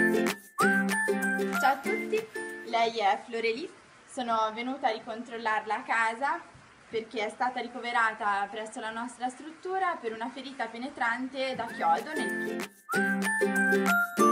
Ciao a tutti, lei è Florelì, sono venuta a ricontrollarla a casa perché è stata ricoverata presso la nostra struttura per una ferita penetrante da chiodo nel piede.